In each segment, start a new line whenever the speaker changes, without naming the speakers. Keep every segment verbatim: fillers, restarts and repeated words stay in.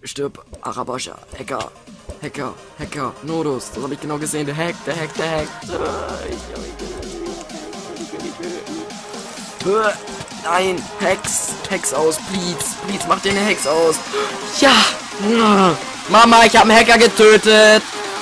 stirb, Arabascha, Hacker, Hacker, Hacker, Nodus, das habe ich genau gesehen, der Hack, der Hack, der Hack. Nein, Hex, Hex aus, please, please, mach dir eine Hex aus. Ja, Mama, ich habe einen Hacker getötet.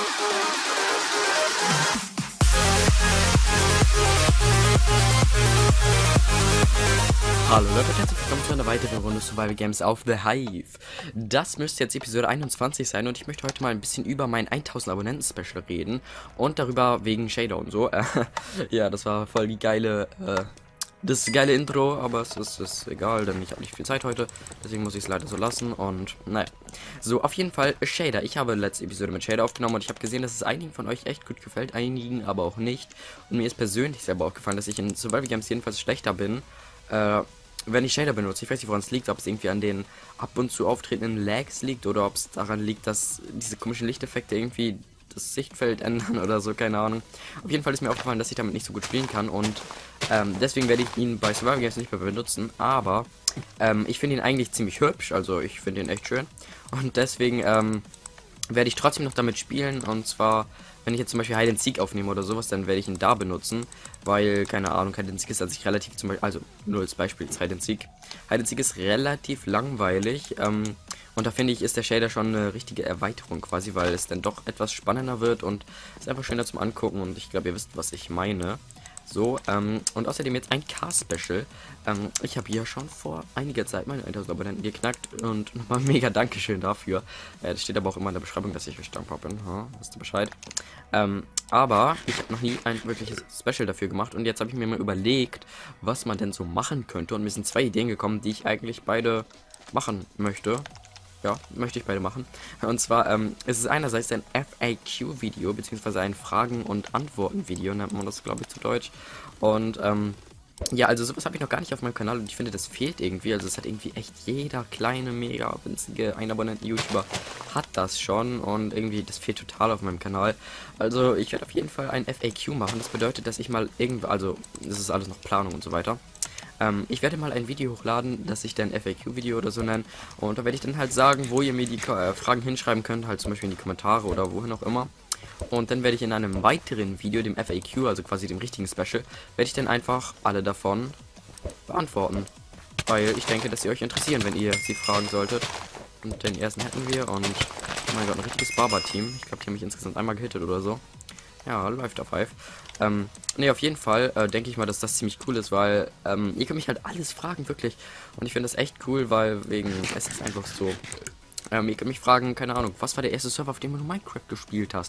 Hallo Leute, herzlich willkommen zu einer weiteren Runde Survival Games auf The Hive. Das müsste jetzt Episode einundzwanzig sein und ich möchte heute mal ein bisschen über mein tausend Abonnenten Special reden und darüber wegen Shader und so. Äh, ja, das war voll die geile, äh, das geile Intro, aber es ist, ist egal, denn ich habe nicht viel Zeit heute, deswegen muss ich es leider so lassen und naja. So, auf jeden Fall Shader. Ich habe letzte Episode mit Shader aufgenommen und ich habe gesehen, dass es einigen von euch echt gut gefällt, einigen aber auch nicht. Und mir ist persönlich selber aufgefallen, dass ich in Survival Games jedenfalls schlechter bin, Äh, wenn ich Shader benutze. Ich weiß nicht, woran es liegt, ob es irgendwie an den ab und zu auftretenden Lags liegt oder ob es daran liegt, dass diese komischen Lichteffekte irgendwie das Sichtfeld ändern oder so, keine Ahnung. Auf jeden Fall ist mir aufgefallen, dass ich damit nicht so gut spielen kann und ähm, deswegen werde ich ihn bei Survival Games nicht mehr benutzen, aber ähm, ich finde ihn eigentlich ziemlich hübsch, also ich finde ihn echt schön und deswegen ähm, werde ich trotzdem noch damit spielen und zwar, wenn ich jetzt zum Beispiel Hide and Seek aufnehme oder sowas, dann werde ich ihn da benutzen, weil, keine Ahnung, Hide and Seek ist an sich relativ zum Beispiel, also nur als Beispiel ist Hide and Seek. Hide and Seek ist relativ langweilig, ähm, und da finde ich, ist der Shader schon eine richtige Erweiterung quasi, weil es dann doch etwas spannender wird und ist einfach schöner zum Angucken und ich glaube, ihr wisst, was ich meine. So, ähm, und außerdem jetzt ein Car-Special. Ähm, ich habe hier schon vor einiger Zeit meine tausend Abonnenten geknackt und nochmal mega Dankeschön dafür. Äh, das steht aber auch immer in der Beschreibung, dass ich euch dankbar bin. Ha, wisst ihr Bescheid? Ähm, aber ich habe noch nie ein wirkliches Special dafür gemacht und jetzt habe ich mir mal überlegt, was man denn so machen könnte und mir sind zwei Ideen gekommen, die ich eigentlich beide machen möchte. Ja, möchte ich beide machen. Und zwar ähm, ist es einerseits ein F A Q-Video, beziehungsweise ein Fragen- und Antworten-Video, nennt man das, glaube ich, zu Deutsch. Und ähm, ja, also sowas habe ich noch gar nicht auf meinem Kanal und ich finde, das fehlt irgendwie. Also es hat irgendwie echt jeder kleine, mega winzige Einabonnenten-YouTuber hat das schon und irgendwie, das fehlt total auf meinem Kanal. Also ich werde auf jeden Fall ein F A Q machen. Das bedeutet, dass ich mal irgendwo, also das ist alles noch Planung und so weiter. Ähm, ich werde mal ein Video hochladen, das ich dann F A Q-Video oder so nenne. Und da werde ich dann halt sagen, wo ihr mir die äh, Fragen hinschreiben könnt, halt zum Beispiel in die Kommentare oder wohin auch immer. Und dann werde ich in einem weiteren Video, dem F A Q, also quasi dem richtigen Special, werde ich dann einfach alle davon beantworten. Weil ich denke, dass sie euch interessieren, wenn ihr sie fragen solltet. Und den ersten hätten wir und, oh mein Gott, ein richtiges Barber-Team. Ich glaube, die haben mich insgesamt einmal gehittet oder so. Ja, läuft auf Hive. Ähm, ne, auf jeden Fall äh, denke ich mal, dass das ziemlich cool ist, weil ähm, ihr könnt mich halt alles fragen, wirklich. Und ich finde das echt cool, weil wegen, es ist einfach so. Ähm, ihr könnt mich fragen, keine Ahnung, was war der erste Server, auf dem du Minecraft gespielt hast?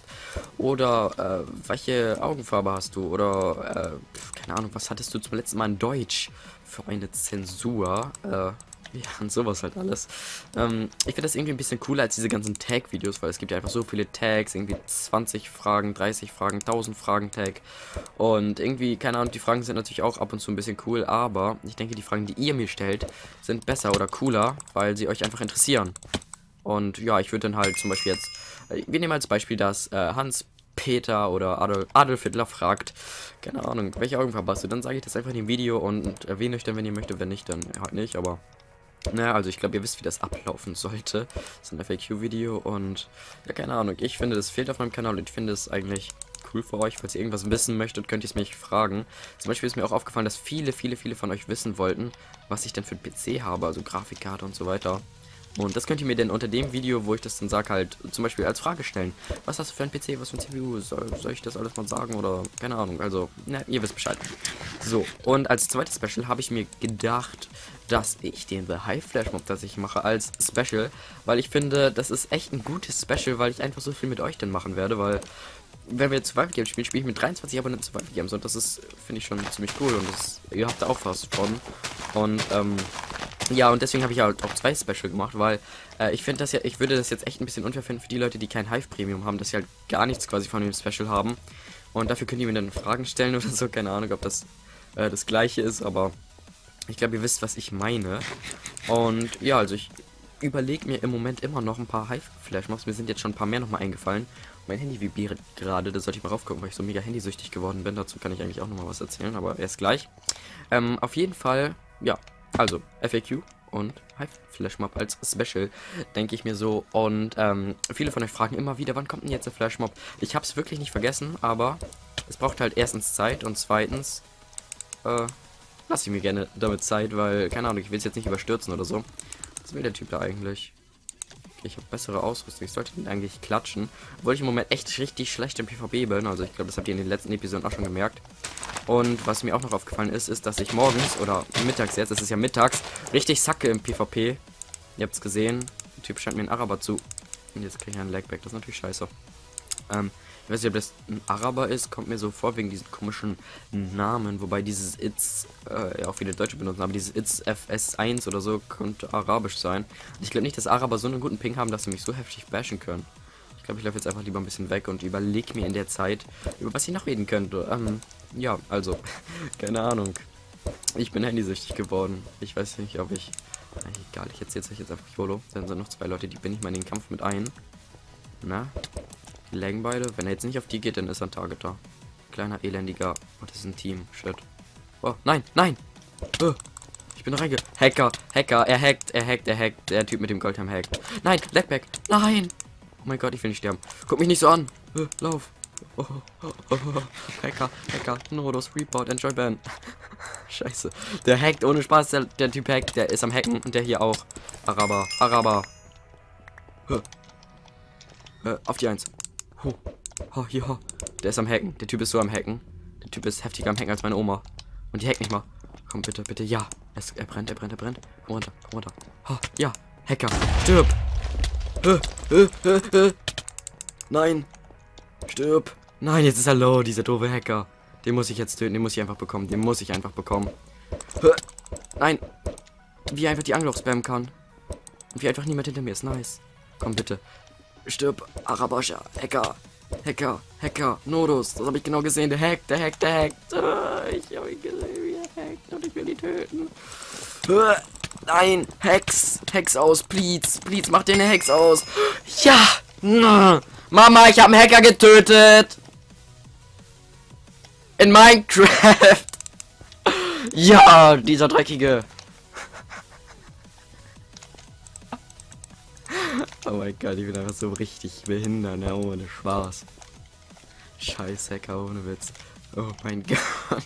Oder äh, welche Augenfarbe hast du? Oder, äh, keine Ahnung, was hattest du zum letzten Mal in Deutsch für eine Zensur? Äh, Ja, und sowas halt alles. Ähm, ich finde das irgendwie ein bisschen cooler als diese ganzen Tag-Videos, weil es gibt ja einfach so viele Tags, irgendwie zwanzig Fragen, dreißig Fragen, tausend Fragen Tag. Und irgendwie, keine Ahnung, die Fragen sind natürlich auch ab und zu ein bisschen cool, aber ich denke, die Fragen, die ihr mir stellt, sind besser oder cooler, weil sie euch einfach interessieren. Und ja, ich würde dann halt zum Beispiel jetzt, äh, wir nehmen als Beispiel, dass äh, Hans Peter oder Adolf, Adolf Hitler fragt, keine Ahnung, welche Augenfarbe hast du, dann sage ich das einfach in dem Video und erwähne euch dann, wenn ihr möchtet, wenn nicht, dann halt nicht, aber naja, also ich glaube, ihr wisst, wie das ablaufen sollte. Das ist ein F A Q-Video und ja, keine Ahnung. Ich finde, das fehlt auf meinem Kanal und ich finde es eigentlich cool für euch. Falls ihr irgendwas wissen möchtet, könnt ihr es mich fragen. Zum Beispiel ist mir auch aufgefallen, dass viele, viele, viele von euch wissen wollten, was ich denn für ein P C habe, also Grafikkarte und so weiter. Und das könnt ihr mir denn unter dem Video, wo ich das dann sage, halt zum Beispiel als Frage stellen. Was hast du für ein P C, was für ein C P U? Soll, soll ich das alles mal sagen oder keine Ahnung? Also, na, ihr wisst Bescheid. So, und als zweites Special habe ich mir gedacht, dass ich den The Hive Flash Mob, das ich mache, als Special, weil ich finde, das ist echt ein gutes Special, weil ich einfach so viel mit euch dann machen werde, weil wenn wir jetzt Survival Games spielen, spiele ich mit dreiundzwanzig Abonnenten Survival Games und das ist, finde ich schon ziemlich cool und das, ihr habt da auch was von. Und, ähm, ja, und deswegen habe ich halt auch zwei Special gemacht, weil äh, ich finde das ja, ich würde das jetzt echt ein bisschen unfair finden für die Leute, die kein Hive Premium haben, dass sie halt gar nichts quasi von dem Special haben. Und dafür könnt ihr mir dann Fragen stellen oder so, keine Ahnung, ob das äh, das gleiche ist, aber ich glaube, ihr wisst, was ich meine. Und ja, also ich überlege mir im Moment immer noch ein paar Hive-Flash-Mobs. Mir sind jetzt schon ein paar mehr nochmal eingefallen. Mein Handy vibriert gerade, da sollte ich mal raufgucken, weil ich so mega handysüchtig geworden bin. Dazu kann ich eigentlich auch nochmal was erzählen, aber erst gleich. Ähm, auf jeden Fall, ja, also F A Q und Hive Flashmob als Special, denke ich mir so. Und ähm, viele von euch fragen immer wieder, wann kommt denn jetzt der Flashmob? Ich habe es wirklich nicht vergessen, aber es braucht halt erstens Zeit und zweitens äh, lasse ich mir gerne damit Zeit, weil, keine Ahnung, ich will es jetzt nicht überstürzen oder so. Was will der Typ da eigentlich? Okay, ich habe bessere Ausrüstung. Ich sollte ihn eigentlich klatschen. Obwohl ich im Moment echt richtig schlecht im PvP bin. Also ich glaube, das habt ihr in den letzten Episoden auch schon gemerkt. Und was mir auch noch aufgefallen ist, ist, dass ich morgens oder mittags jetzt, es ist ja mittags, richtig sacke im PvP. Ihr habt es gesehen. Der Typ scheint mir ein Araber zu. Und jetzt kriege ich einen Lagback. Das ist natürlich scheiße. Ähm, ich weiß nicht, ob das ein Araber ist. Kommt mir so vor wegen diesen komischen Namen. Wobei dieses It's, äh, ja auch viele Deutsche benutzen. Aber dieses It's F S eins oder so könnte arabisch sein. Und ich glaube nicht, dass Araber so einen guten Ping haben, dass sie mich so heftig bashen können. Ich glaube, ich laufe jetzt einfach lieber ein bisschen weg und überlege mir in der Zeit, über was ich noch reden könnte. Ähm, ja, also, keine Ahnung. Ich bin handysüchtig geworden. Ich weiß nicht, ob ich... Egal, ich erzähle euch jetzt einfach YOLO. Dann sind noch zwei Leute, die bin ich mal in den Kampf mit ein. Na? Die laggen beide. Wenn er jetzt nicht auf die geht, dann ist er ein Targeter. Kleiner, elendiger. Oh, das ist ein Team. Shit. Oh, nein, nein! Oh, ich bin reinge... Hacker, Hacker, er hackt, er hackt, er hackt. Der Typ mit dem Goldhelm hackt. Nein, Lagback, nein! Oh mein Gott, ich will nicht sterben. Guck mich nicht so an. Uh, lauf. Oh, oh, oh, oh. Hacker, Hacker, Nodos, Report, Enjoy Ban. Scheiße. Der hackt ohne Spaß. Der, der Typ hackt. Der ist am Hacken. Und der hier auch. Araber, Araber. Huh. Äh, auf die Eins. Huh. Oh, hier. Der ist am Hacken. Der Typ ist so am Hacken. Der Typ ist heftiger am Hacken als meine Oma. Und die hackt nicht mal. Komm, bitte, bitte. Ja. Es, er brennt, er brennt, er brennt. Komm runter, komm runter. Oh, ja. Hacker. Stirb. Äh, äh, äh, äh. Nein. Stirb. Nein, jetzt ist er low, dieser doofe Hacker. Den muss ich jetzt töten, den muss ich einfach bekommen. Den muss ich einfach bekommen. Äh. Nein. Wie er einfach die Angel spammen kann. Und wie einfach niemand hinter mir ist. Nice. Komm bitte. Stirb. Arabascha. Hacker. Hacker. Hacker. Nodus. Das habe ich genau gesehen. Der hackt, der hackt, der hackt. Äh, ich habe ihn gesehen, wie er hackt. Und ich will ihn töten. Äh. Nein, Hex, Hex aus, please, please, mach dir eine Hex aus. Ja, Mama, ich habe einen Hacker getötet. In Minecraft. Ja, dieser dreckige. Oh mein Gott, ich bin einfach so richtig behindert, ne, ohne Spaß. Scheiß Hacker, ohne Witz. Oh mein Gott.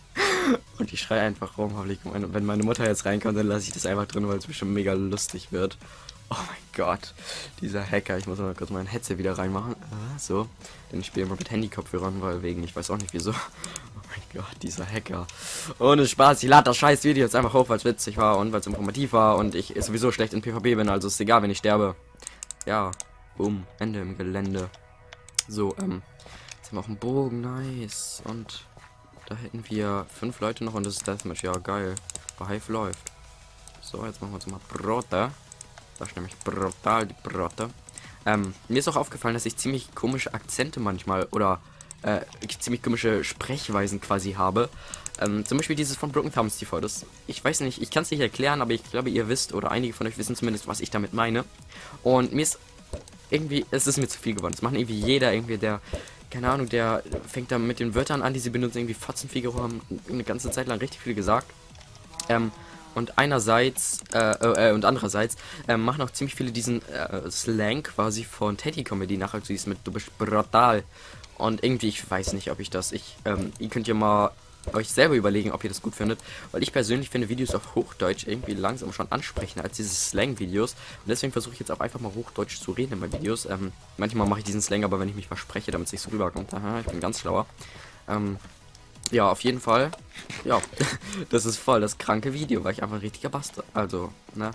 Und ich schreie einfach rum, hoffentlich, wenn meine Mutter jetzt reinkommt, dann lasse ich das einfach drin, weil es bestimmt mega lustig wird. Oh mein Gott, dieser Hacker, ich muss mal kurz mein Headset wieder reinmachen. Ah, so, denn ich spiele immer mit Handykopfhörern, weil wegen, ich weiß auch nicht wieso. Oh mein Gott, dieser Hacker. Ohne Spaß, ich lade das scheiß Video jetzt einfach hoch, weil es witzig war und weil es informativ war und ich sowieso schlecht in PvP bin, also ist egal, wenn ich sterbe. Ja, boom, Ende im Gelände. So, ähm, jetzt haben wir auch einen Bogen, nice, und... Da hätten wir fünf Leute noch und das ist Deathmatch. Ja, geil. Bei Hive läuft. So, jetzt machen wir uns mal Brote. Das ist nämlich brutal, die Brote. Ähm, mir ist auch aufgefallen, dass ich ziemlich komische Akzente manchmal oder äh, ziemlich komische Sprechweisen quasi habe. Ähm, zum Beispiel dieses von Broken Thumbs T V. Das, ich weiß nicht, ich kann es nicht erklären, aber ich glaube, ihr wisst oder einige von euch wissen zumindest, was ich damit meine. Und mir ist irgendwie, es ist mir zu viel geworden. Das machen irgendwie jeder, irgendwie der... Keine Ahnung, der fängt da mit den Wörtern an, die sie benutzen, irgendwie Fotzenfigaro, haben eine ganze Zeit lang richtig viel gesagt. Ähm, und einerseits, äh, äh, und andererseits, äh, machen auch ziemlich viele diesen äh, Slang quasi von Teddy Comedy nach, also dies mit du bist brutal. Und irgendwie, ich weiß nicht, ob ich das, ich, ähm, ihr könnt ja mal euch selber überlegen, ob ihr das gut findet, weil ich persönlich finde Videos auf Hochdeutsch irgendwie langsam schon ansprechender als diese Slang-Videos und deswegen versuche ich jetzt auch einfach mal Hochdeutsch zu reden in meinen Videos. Ähm, manchmal mache ich diesen Slang, aber wenn ich mich verspreche, damit es nicht so rüberkommt, aha, ich bin ganz schlauer. Ähm, ja, auf jeden Fall, ja, das ist voll das kranke Video, weil ich einfach ein richtiger Bastard, also, ne,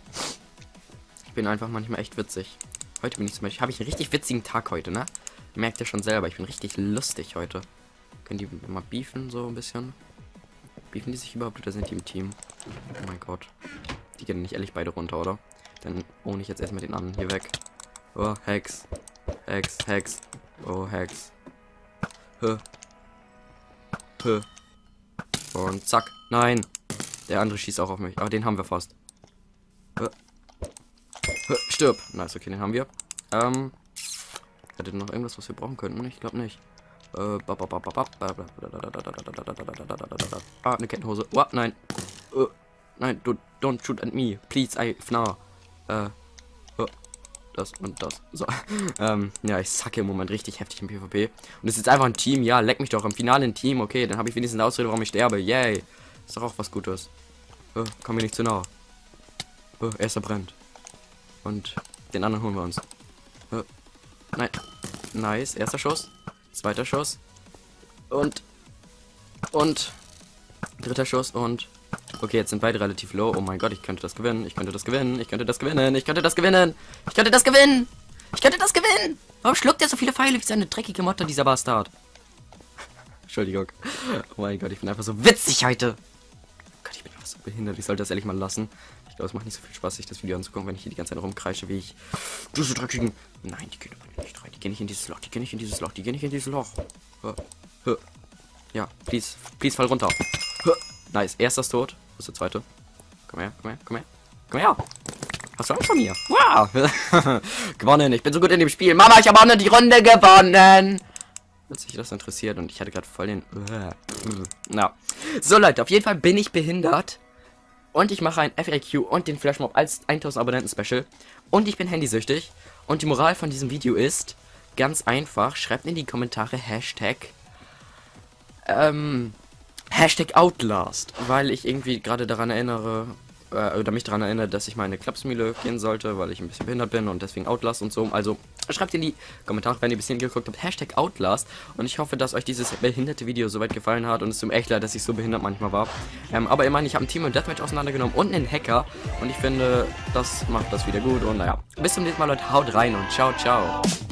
ich bin einfach manchmal echt witzig. Heute bin ich zum Beispiel, habe ich einen richtig witzigen Tag heute, ne, merkt ihr schon selber, ich bin richtig lustig heute. Können die mal beefen, so ein bisschen? Beefen die sich überhaupt oder sind die im Team? Oh mein Gott. Die gehen nicht ehrlich beide runter, oder? Dann ohne ich jetzt erstmal den anderen hier weg. Oh, Hex. Hex, Hex. Oh, Hex. Hö. Hö. Und zack. Nein. Der andere schießt auch auf mich. Aber den haben wir fast. Hö. Hö. Stirb. Nice, okay, den haben wir. Ähm. Hättet noch irgendwas, was wir brauchen könnten? Ich glaube nicht. Ah, eine Kettenhose. Oh, nein. Nein, du, don't shoot at me. Please, I, F N A. Äh, oh, das und das. So, ähm, ja, ich sacke im Moment richtig heftig im PvP. Und es ist einfach ein Team, ja, leck mich doch. Im Finale ein Team, okay, dann habe ich wenigstens eine Ausrede, warum ich sterbe. Yay. Ist doch auch was Gutes. Oh, komm mir nicht zu nah. Oh, erster brennt. Und den anderen holen wir uns. Oh, nein. Nice, erster Schuss. Zweiter Schuss. Und, und, dritter Schuss und... Okay, jetzt sind beide relativ low. Oh mein Gott, ich könnte das gewinnen. Ich könnte das gewinnen. Ich könnte das gewinnen. Ich könnte das gewinnen. Ich könnte das gewinnen. Ich könnte das gewinnen. Warum schluckt er so viele Pfeile wie seine dreckige Motte, dieser Bastard? Entschuldigung. Oh mein Gott, ich bin einfach so witzig heute. Oh Gott, ich bin einfach so behindert. Ich sollte das ehrlich mal lassen. Ich glaube, es macht nicht so viel Spaß, sich das Video anzugucken, wenn ich hier die ganze Zeit rumkreische, wie ich... Diese dreckigen... Nein, die gehen aber nicht rein. Die gehen nicht in dieses Loch. Die gehen nicht in dieses Loch. Die gehen nicht in dieses Loch. Ja, please. Please, fall runter. Nice. Erster ist tot. Wo ist der zweite? Komm her, komm her, komm her. Komm her. Hast du Angst vor mir? Wow. Gewonnen. Ich bin so gut in dem Spiel. Mama, ich habe auch nur die Runde gewonnen. Hat sich das interessiert und ich hatte gerade voll den... Na. So, Leute, auf jeden Fall bin ich behindert. Und ich mache ein F A Q und den Flashmob als tausend Abonnenten Special. Und ich bin handysüchtig. Und die Moral von diesem Video ist ganz einfach. Schreibt in die Kommentare Hashtag... Ähm... Hashtag Outlast, weil ich irgendwie gerade daran erinnere, äh, oder mich daran erinnere, dass ich meine Klapsmühle gehen sollte, weil ich ein bisschen behindert bin und deswegen Outlast und so. Also schreibt in die Kommentare, wenn ihr ein bisschen geguckt habt, Hashtag Outlast. Und ich hoffe, dass euch dieses behinderte Video soweit gefallen hat und es tut mir echt leid, dass ich so behindert manchmal war. Ähm, aber immerhin, ich habe ein Team und Deathmatch auseinandergenommen und einen Hacker und ich finde, das macht das wieder gut und naja. Bis zum nächsten Mal, Leute, haut rein und ciao, ciao.